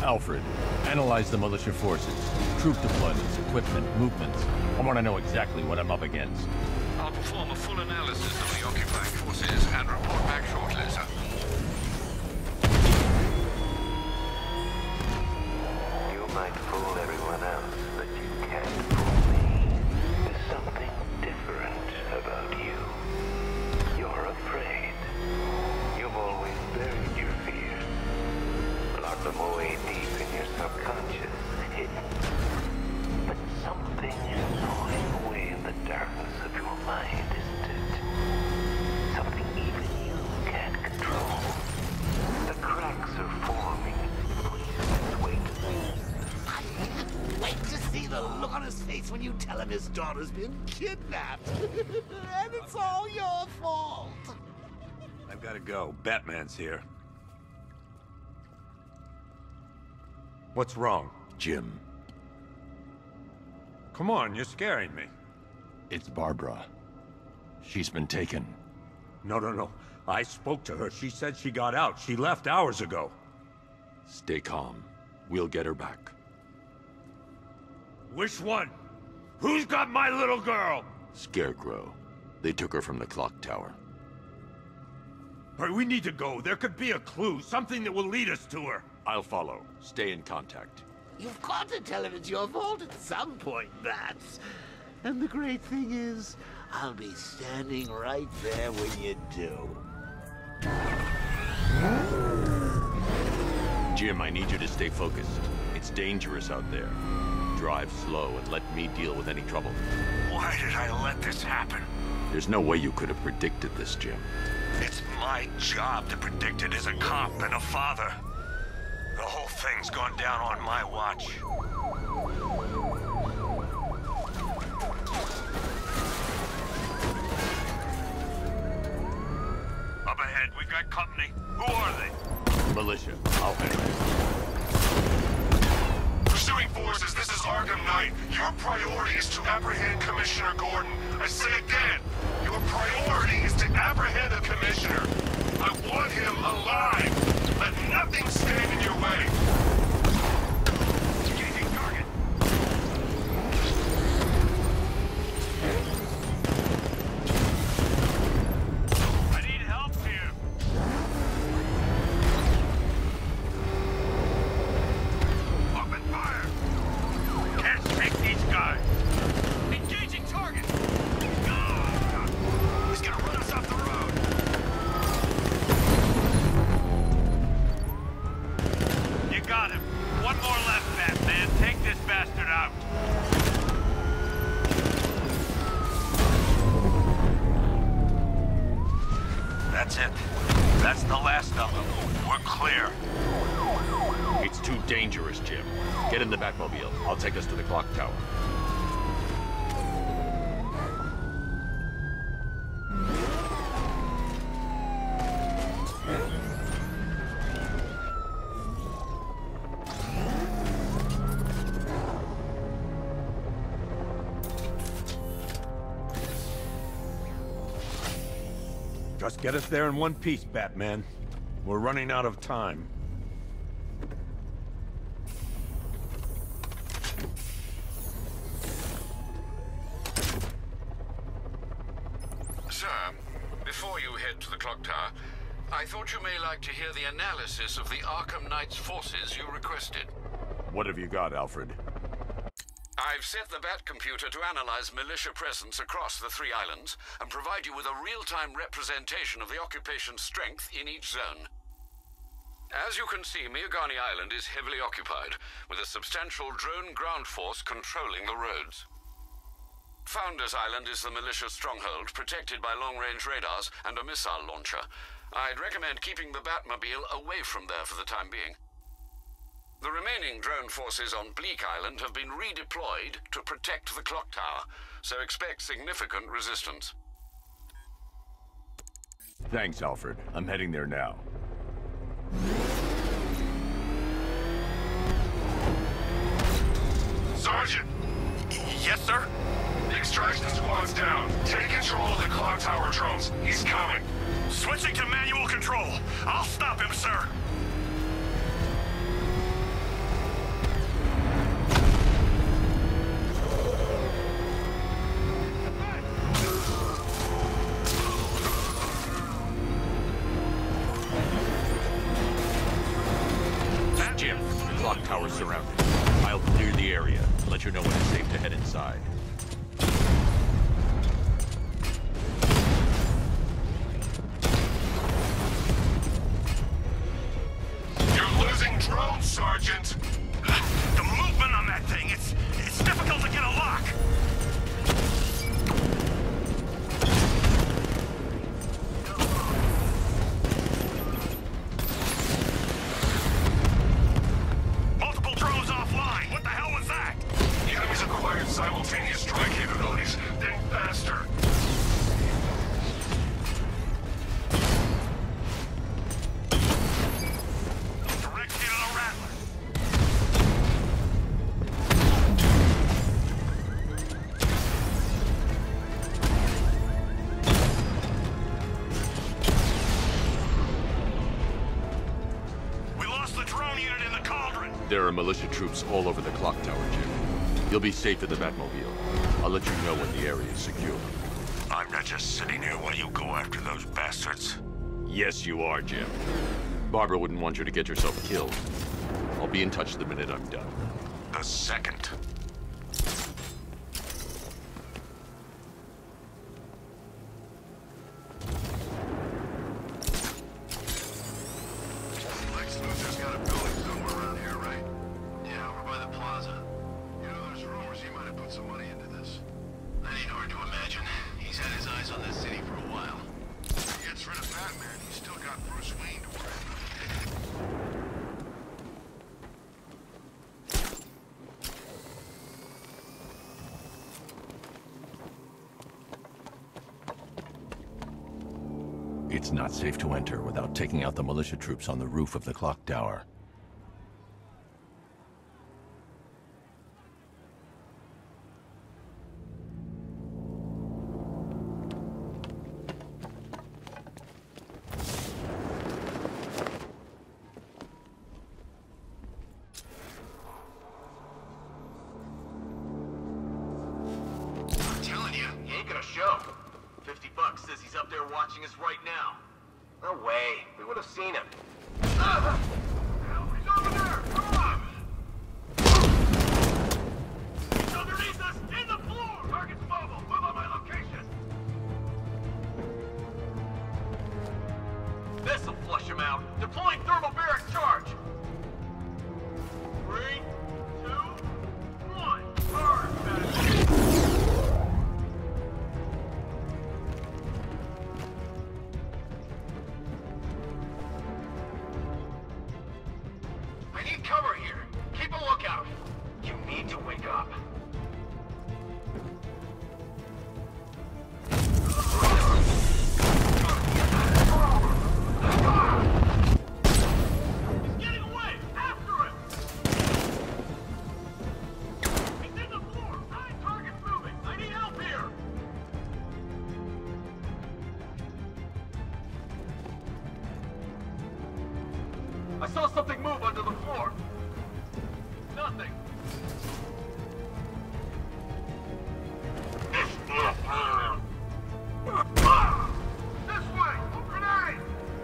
Alfred, analyze the militia forces, troop deployments, equipment, movements. I want to know exactly what I'm up against. I'll perform a full analysis of the occupying forces and report back shortly, sir. You might fool everyone else, but you can't fool me. There's something different about you. You're afraid. You've always buried your fears. Locked them away deep in your subconscious, hidden. But something is gnawing away in the darkness of your mind, isn't it? Something even you can't control. The cracks are forming. Please wait. I can't wait to see the look on his face when you tell him his daughter's been kidnapped. And it's all your fault. I've got to go. Batman's here. What's wrong? Jim, Come on, you're scaring me. it's Barbara. She's been taken. No. I spoke to her. She said she got out. She left hours ago. Stay calm. We'll get her back. Which one? Who's got my little girl? Scarecrow. They took her from the clock tower. All right, we need to go. There could be a clue, something that will lead us to her. I'll follow. Stay in contact. You've got to tell him it's your fault at some point, Bats. And the great thing is, I'll be standing right there when you do. Jim, I need you to stay focused. It's dangerous out there. Drive slow and let me deal with any trouble. Why did I let this happen? There's no way you could have predicted this, Jim. It's my job to predict it as a cop and a father. The whole thing's gone down on my watch. Up ahead, we've got company. Who are they? Militia, I'll handle it. Pursuing forces, this is Arkham Knight. Your priority is to apprehend Commissioner Gordon. I say again, your priority is to apprehend the Commissioner. I want him alive. Let nothing stand in your way. Engaging target. I need help here. Open fire! Can't take these guys. Engaging target. He's gonna run us off the road. You got him. One more left, Batman. Take this bastard out. That's it. That's the last of them. We're clear. It's too dangerous, Jim. Get in the Batmobile. I'll take us to the clock tower. Just get us there in one piece, Batman. We're running out of time. Sir, before you head to the clock tower, I thought you may like to hear the analysis of the Arkham Knight's forces you requested. What have you got, Alfred? I've set the Bat computer to analyze militia presence across the three islands and provide you with a real-time representation of the occupation's strength in each zone. As you can see, Miagani Island is heavily occupied, with a substantial drone ground force controlling the roads. Founders Island is the militia stronghold, protected by long-range radars and a missile launcher. I'd recommend keeping the Batmobile away from there for the time being. The remaining drone forces on Bleak Island have been redeployed to protect the clock tower, so expect significant resistance. Thanks, Alfred. I'm heading there now. Sergeant! Yes, sir? The extraction squad's down. Take control of the clock tower drones. He's coming. Switching to manual control. I'll stop him, sir. surrounded. I'll clear the area and let you know when it's safe to head inside. You're losing drones, Sergeant! The movement on that thing, it's difficult to get a lock. Multiple drones offline. What the hell was that? The enemy's acquired simultaneous strike capabilities. Think faster. Direct hit on a Rattler. We lost the drone unit in the cauldron. There are militia troops all over the clock tower, Jim. You'll be safe in the Batmobile. I'll let you know when the area is secure. I'm not just sitting here while you go after those bastards. Yes, you are, Jim. Barbara wouldn't want you to get yourself killed. I'll be in touch the minute I'm done. The second. Lex Luthor's got a building somewhere around here, right? Yeah, over by the plaza. You know, there's rumors he might have put some money into this. That ain't hard to imagine. He's had his eyes on this city for a while. If he gets rid of Batman, he's still got Bruce Wayne to worry about. It's not safe to enter without taking out the militia troops on the roof of the clock tower. I'm telling you, he ain't gonna show. $50 says he's up there watching us right now. No way. We would have seen him. Help, he's over there! Come on! He's underneath us! In the floor! Target's mobile! Move on my location! This'll flush him out. Deploying thermobaric charge! 3, 2, 1. Perfect! I need cover here. Keep a lookout. You need to wake up. He's getting away! After him! He's in the floor! 9 targets moving! I need help here! I saw something move under the floor. Nothing. This way! Grenade!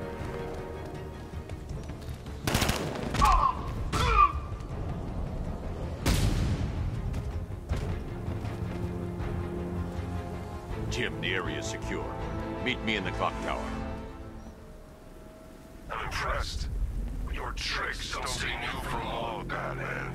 Jim, the area is secure. Meet me in the clock tower. I'm impressed. Your tricks don't stay new for long, Batman.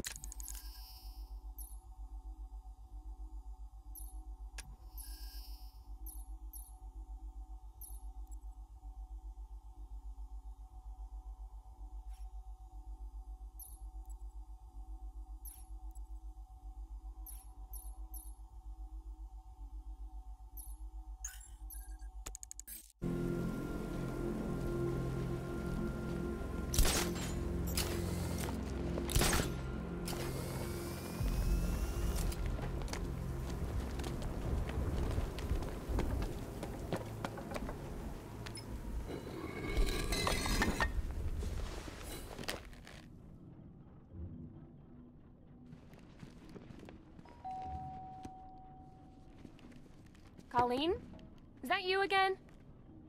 Colleen? Is that you again?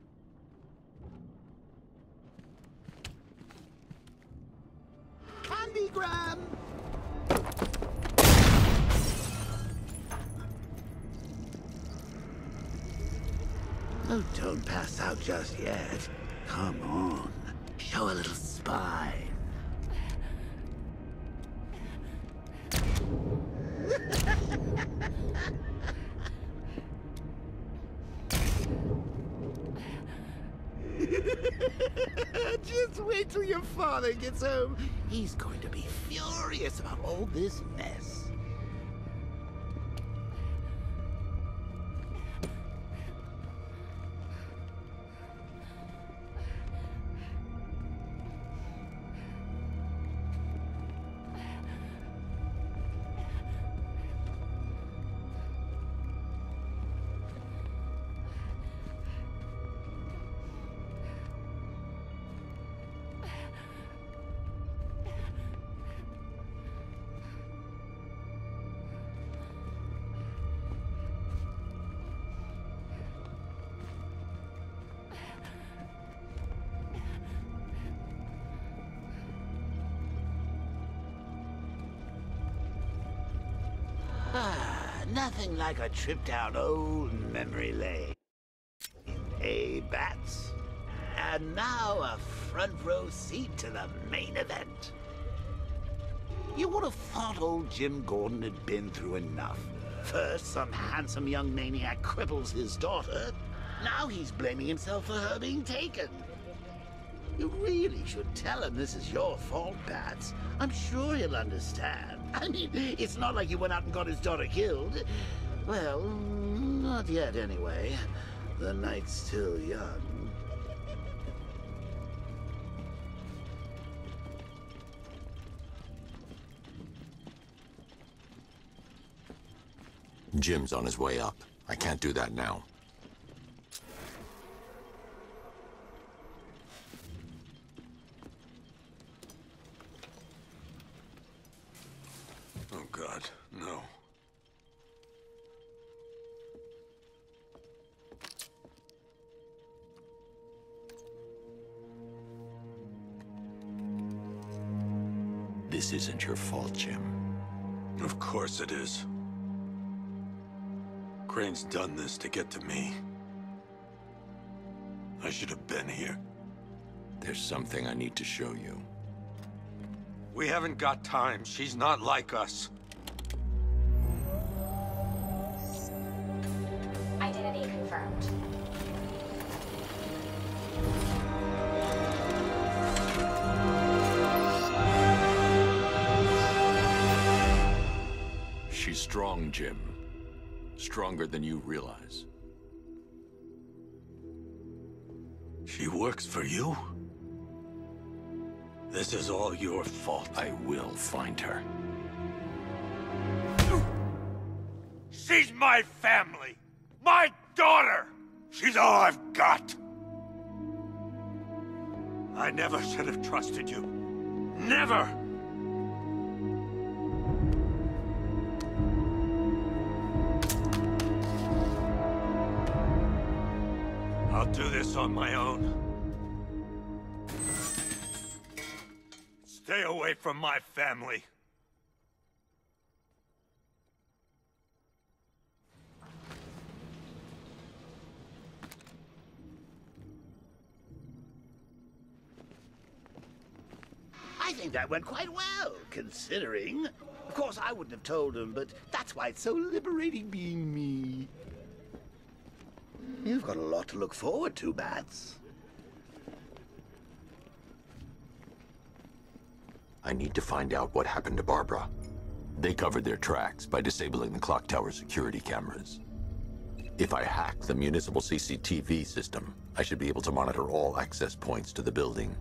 Come Candygram! Oh, don't pass out just yet. Come on. Show a little spine. Just wait till your father gets home. He's going to be furious about all this mess. Nothing like a trip down old memory lane. Hey, Bats. And now a front row seat to the main event. You would have thought old Jim Gordon had been through enough. First, some handsome young maniac cripples his daughter. Now he's blaming himself for her being taken. You really should tell him this is your fault, Bats. I'm sure he'll understand. I mean, it's not like you went out and got his daughter killed. Well, not yet anyway. The night's still young. Jim's on his way up. I can't do that now. Oh, God, no. This isn't your fault, Jim. Of course it is. Crane's done this to get to me. I should have been here. There's something I need to show you. We haven't got time. She's not like us. Identity confirmed. She's strong, Jim. Stronger than you realize. She works for you? This is all your fault. I will find her. She's my family! My daughter! She's all I've got! I never should have trusted you. Never! I'll do this on my own. Stay away from my family. I think that went quite well, considering. Of course, I wouldn't have told him, but that's why it's so liberating being me. You've got a lot to look forward to, Bats. I need to find out what happened to Barbara. They covered their tracks by disabling the clock tower security cameras. If I hack the municipal CCTV system, I should be able to monitor all access points to the building.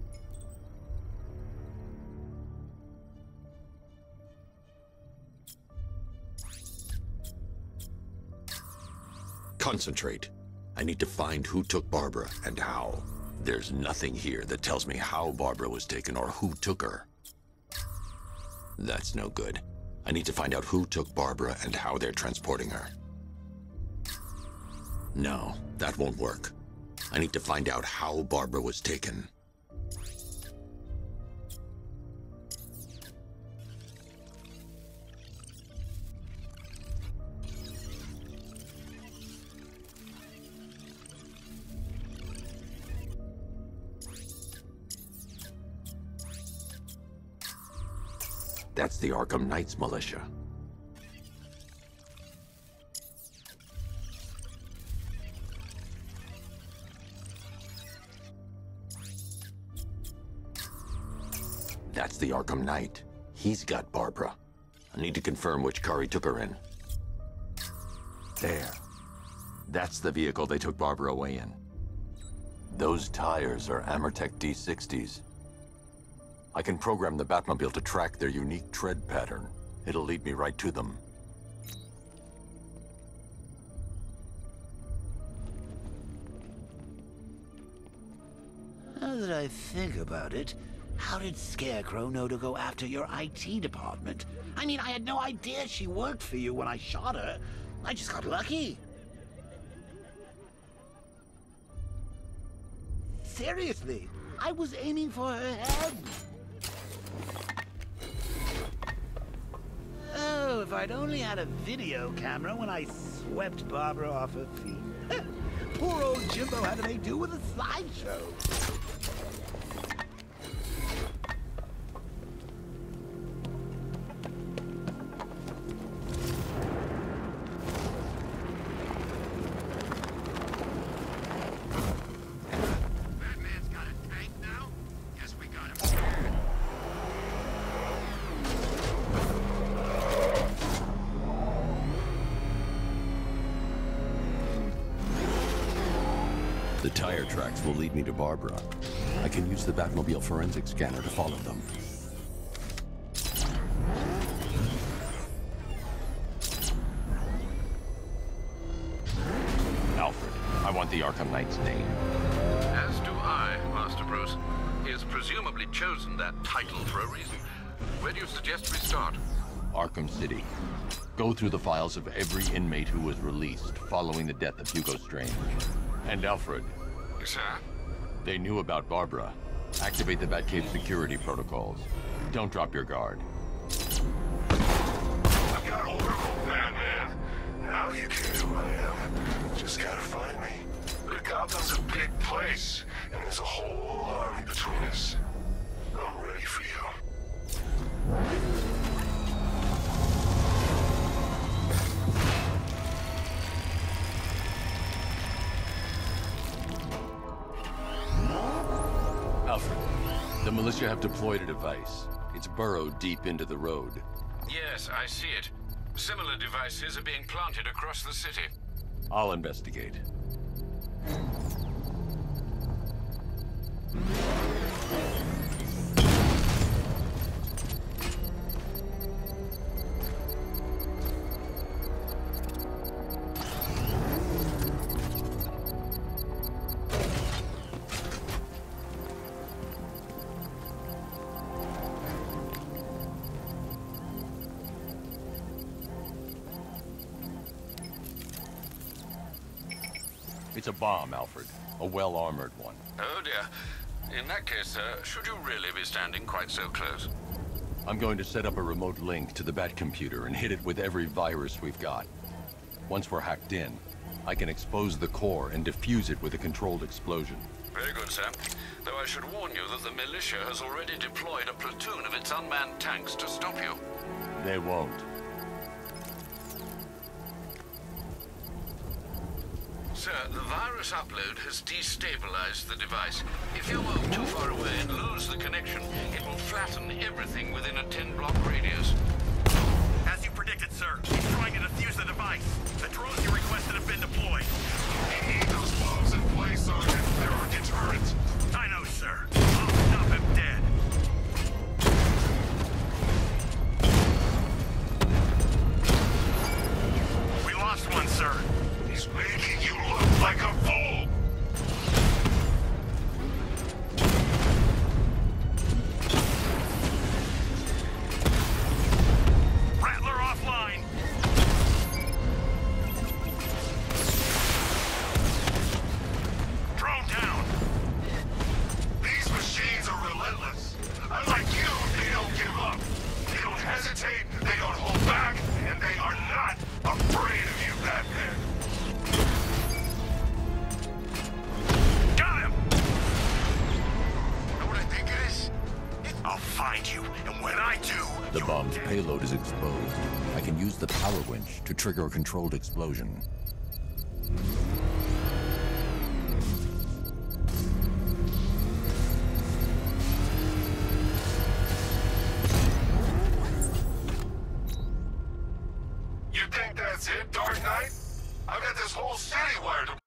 Concentrate. I need to find who took Barbara and how. There's nothing here that tells me how Barbara was taken or who took her. That's no good. I need to find out who took Barbara and how they're transporting her. No, that won't work. I need to find out how Barbara was taken. That's the Arkham Knight's militia. That's the Arkham Knight. He's got Barbara. I need to confirm which car he took her in. There. That's the vehicle they took Barbara away in. Those tires are Amertech D60s. I can program the Batmobile to track their unique tread pattern. It'll lead me right to them. Now that I think about it, how did Scarecrow know to go after your IT department? I mean, I had no idea she worked for you when I shot her. I just got lucky. Seriously, I was aiming for her head. Oh, if I'd only had a video camera when I swept Barbara off her feet. Poor old Jimbo had to make do with a slideshow. The tire tracks will lead me to Barbara. I can use the Batmobile forensic scanner to follow them. Alfred, I want the Arkham Knight's name. As do I, Master Bruce. He has presumably chosen that title for a reason. Where do you suggest we start? Arkham City. Go through the files of every inmate who was released following the death of Hugo Strange. And Alfred. Sir? They knew about Barbara. Activate the Batcave security protocols. Don't drop your guard. I've got Oracle, Batman. Now you can who I am. Just gotta find me. But Gotham's a big place, and there's a whole army between us. I'm ready for you. Alfred, the militia have deployed a device. It's burrowed deep into the road. Yes, I see it. Similar devices are being planted across the city. I'll investigate. It's a bomb, Alfred. A well-armored one. Oh dear. In that case, should you really be standing quite so close? I'm going to set up a remote link to the Batcomputer and hit it with every virus we've got. Once we're hacked in, I can expose the core and defuse it with a controlled explosion. Very good, sir. Though I should warn you that the militia has already deployed a platoon of its unmanned tanks to stop you. They won't. Sir, the virus upload has destabilized the device. If you move too far away and lose the connection, it will flatten everything within a 10-block radius. As you predicted, sir, he's trying to defuse the device. The drones you requested have been deployed. We need those bombs in place, Sergeant. They're our deterrent. I know, sir. I'll stop him dead. We lost one, sir. He's making you look like a fool! Rattler offline. the bomb's payload is exposed, I can use the power winch to trigger a controlled explosion. You think that's it, Dark Knight? I've got this whole city wired to...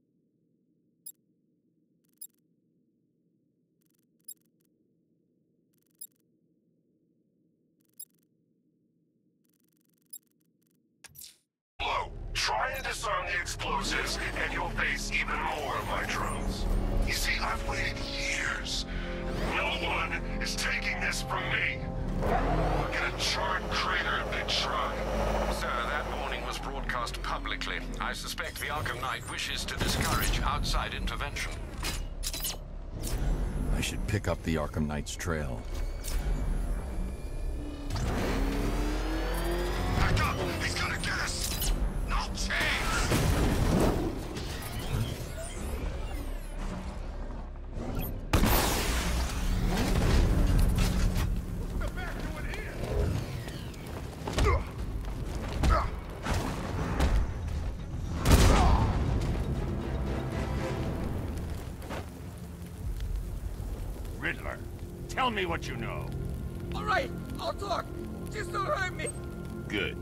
Try and disarm the explosives, and you'll face even more of my drones. You see, I've waited years. No one is taking this from me. I'll get a charred crater if they try. Sir, that warning was broadcast publicly. I suspect the Arkham Knight wishes to discourage outside intervention. I should pick up the Arkham Knight's trail. Back up! He's gonna get us! No chance! Riddler, tell me what you know. All right, I'll talk. Just don't hurt me. Good.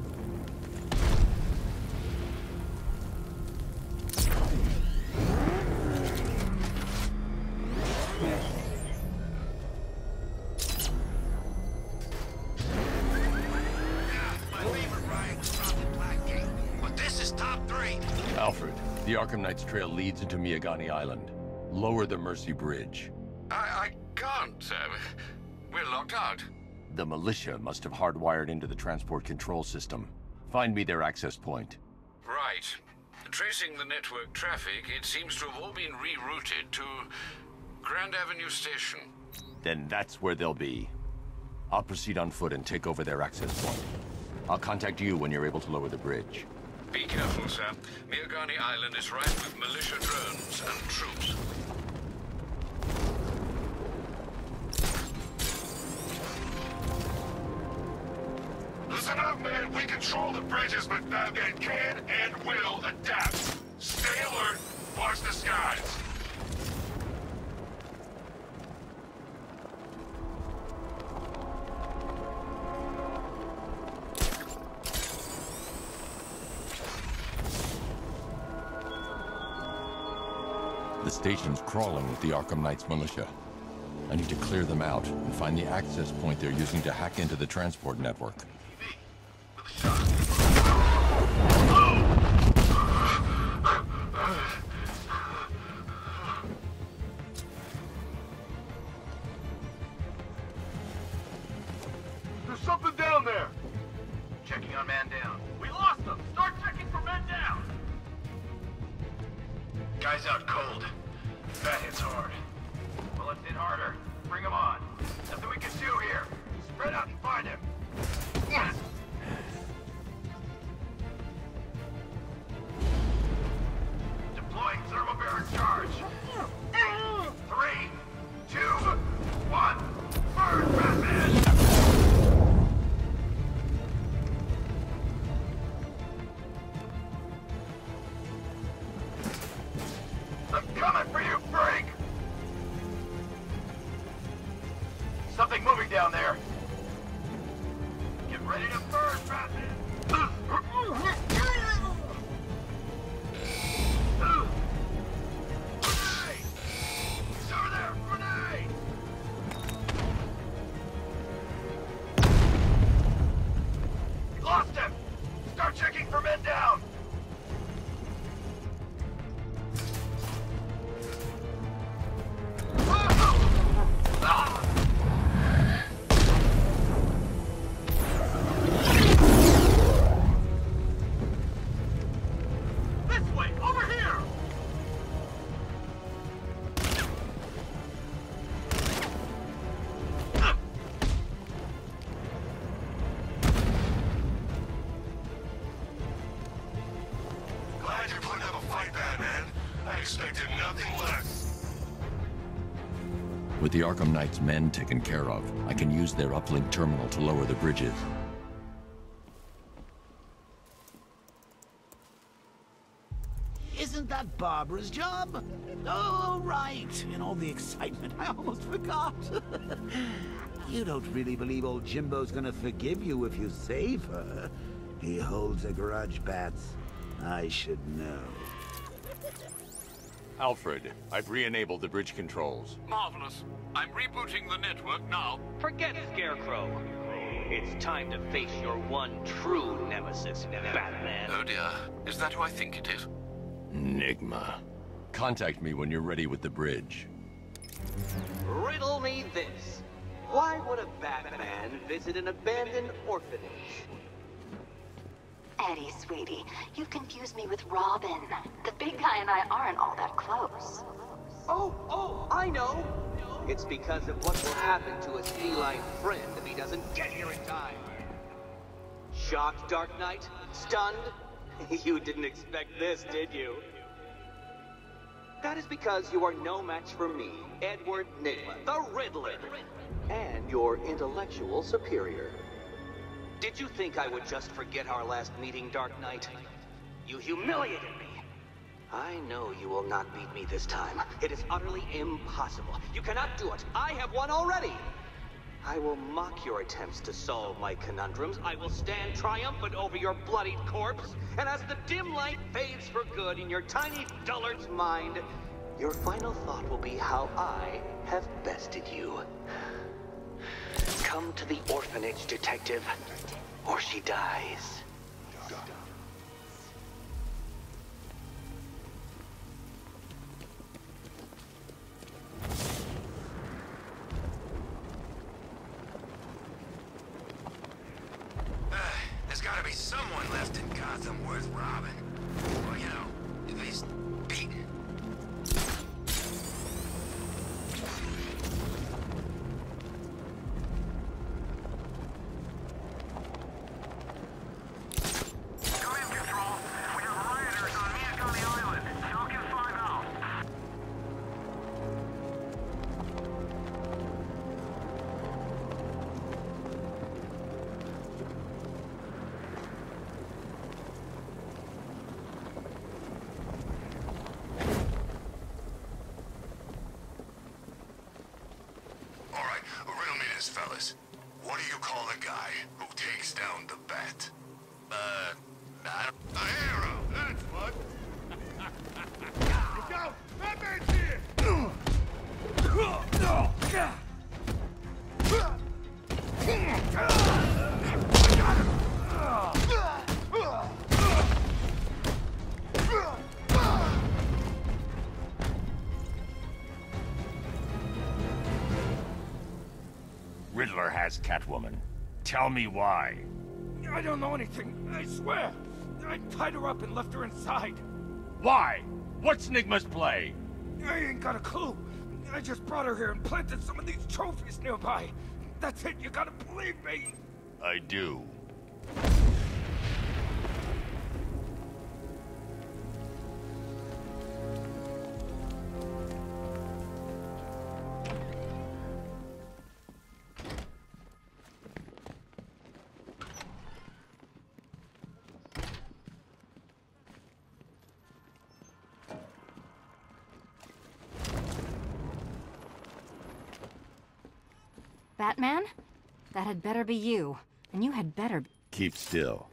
Alfred, the Arkham Knight's trail leads into Miagani Island. Lower the Mercy Bridge. I can't, sir. We're locked out. The militia must have hardwired into the transport control system. Find me their access point. Right. Tracing the network traffic, it seems to have all been rerouted to Grand Avenue Station. Then that's where they'll be. I'll proceed on foot and take over their access point. I'll contact you when you're able to lower the bridge. Be careful, sir. Miagani Island is rife with militia drones and troops. Listen up, man. We control the bridges, but Batman can and will adapt. Stay alert. Watch the skies. The station's crawling with the Arkham Knight's militia. I need to clear them out and find the access point they're using to hack into the transport network. There's something down there! Checking on man down. We lost them! Start checking for men down! Guy's out cold. That hits hard. Well, let's hit harder. Bring him on. Nothing we can do here. Spread out and find him. Deploying thermobaric charge. 3, 2, 1. Burn, Batman! I'm coming for you, Frank! Something moving down there. Get ready to burn, Batman! Grenade! He's over there! Grenade! Lost him! Start checking for men down! I expected nothing less. With the Arkham Knight's men taken care of, I can use their uplink terminal to lower the bridges. Isn't that Barbara's job? Oh, right. In all the excitement, I almost forgot. You don't really believe old Jimbo's gonna forgive you if you save her. He holds a grudge, Bats. I should know. Alfred, I've re-enabled the bridge controls. Marvelous. I'm rebooting the network now. Forget Scarecrow. It's time to face your one true nemesis, Batman. Oh dear. Is that who I think it is? Enigma. Contact me when you're ready with the bridge. Riddle me this. Why would a Batman visit an abandoned orphanage? Eddie, sweetie, you've confused me with Robin. The big guy and I aren't all that close. Oh, I know. It's because of what will happen to his feline friend if he doesn't get here in time. Shocked, Dark Knight? Stunned? You didn't expect this, did you? That is because you are no match for me, Edward Nygma, the Riddler, and your intellectual superior. Did you think I would just forget our last meeting, Dark Knight? You humiliated me. I know you will not beat me this time. It is utterly impossible. You cannot do it. I have won already. I will mock your attempts to solve my conundrums. I will stand triumphant over your bloodied corpse. And as the dim light fades for good in your tiny dullard's mind, your final thought will be how I have bested you. Come to the orphanage, detective, or she dies. There's gotta be someone left in Gotham worth robbing. Well, you know, at least beating. Come in, Control. We have rioters on Miagani Island. Falcon 5 out. All right, riddle me this, fellas. What do you call a guy who takes down the Bat? A hero, that's what. Look out! Batman's here! Riddler has Catwoman. Tell me why. I don't know anything, I swear. I tied her up and left her inside. Why? What's Nygma's play? I ain't got a clue. I just brought her here and planted some of these trophies nearby. That's it, you gotta believe me. I do. Batman? That had better be you. And you had better... Keep still.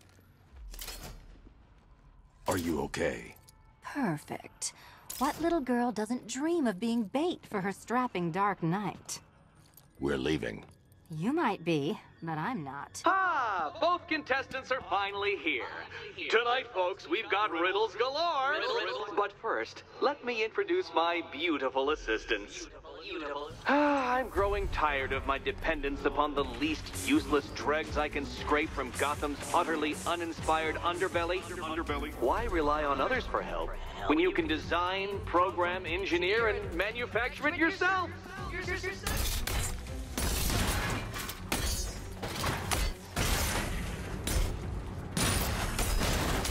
Are you okay? Perfect. What little girl doesn't dream of being bait for her strapping Dark Knight? We're leaving. You might be, but I'm not. Ah, both contestants are finally here. Tonight, folks, we've got riddles galore. But first, let me introduce my beautiful assistants. I'm growing tired of my dependence upon the least useless dregs I can scrape from Gotham's utterly uninspired underbelly. Why rely on others for help when you can design, program, engineer, and manufacture it yourself?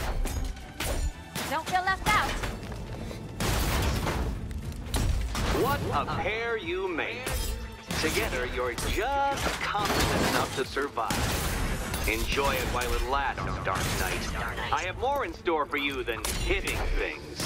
Don't feel left out. What a pair you make. Together, you're just competent enough to survive. Enjoy it while it lasts, Dark Knight. I have more in store for you than hitting things.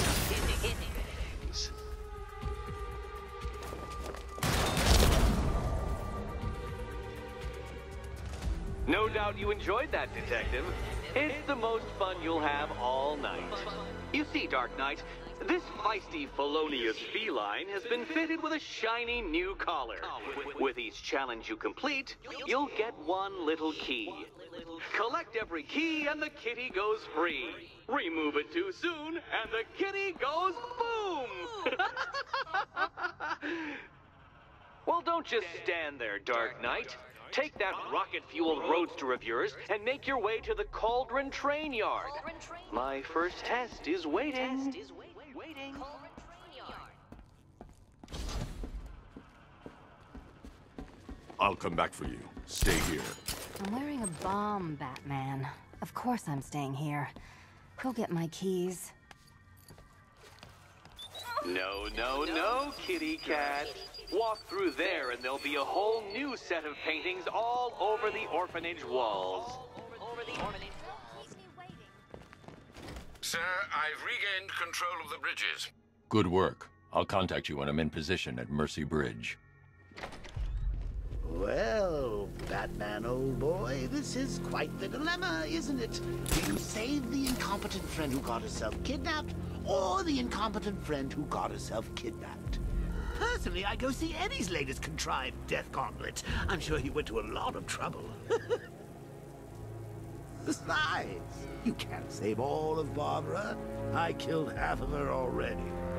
No doubt you enjoyed that, Detective. It's the most fun you'll have all night. You see, Dark Knight, this feisty, felonious feline has been fitted with a shiny new collar. With each challenge you complete, you'll get one little key. Collect every key and the kitty goes free. Remove it too soon and the kitty goes boom! Well, don't just stand there, Dark Knight. Take that rocket-fueled roadster of yours and make your way to the Cauldron Train Yard. My first test is waiting. I'll come back for you. Stay here. I'm wearing a bomb, Batman. Of course I'm staying here. Go get my keys. No, no, no, kitty cat. Walk through there and there'll be a whole new set of paintings all over the orphanage walls. Sir, I've regained control of the bridges. Good work. I'll contact you when I'm in position at Mercy Bridge. Well, Batman, old boy, this is quite the dilemma, isn't it? Do you save the incompetent friend who got herself kidnapped, or the incompetent friend who got herself kidnapped? Personally, I go see Eddie's latest contrived death gauntlet. I'm sure he went to a lot of trouble. Besides, you can't save all of Barbara. I killed half of her already.